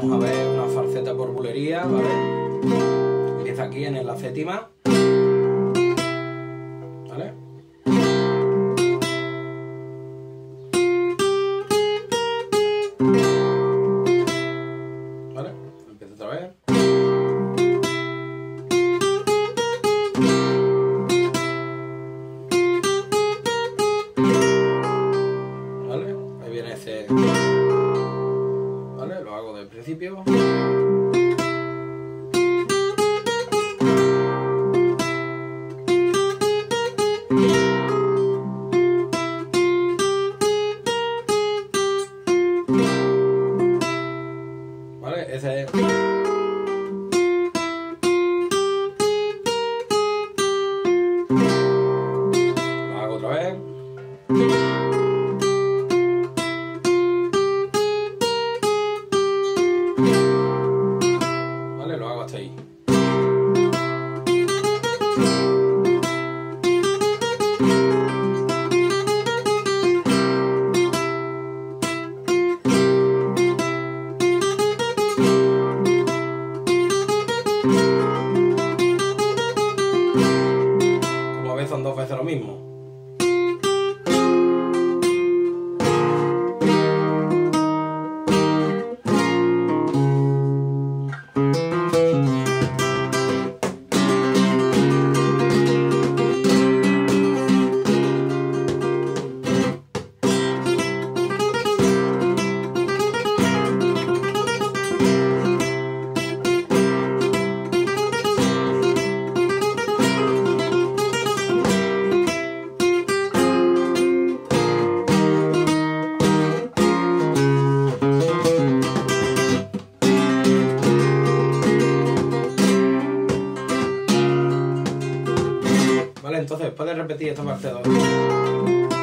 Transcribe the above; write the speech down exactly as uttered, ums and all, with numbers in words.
vamos a ver una falseta por bulería, ¿vale? Empieza aquí en la séptima, ¿vale? ¿Vale? Empieza otra vez. ¿Vale? Ahí viene ese... ¿Vale? Lo hago del principio. ¿Vale? Ese es... Lo hago otra vez. ¿Vale? Lo hago hasta ahí. Como ves, son dos veces lo mismo. Vale, entonces puedes repetir esta parte dos.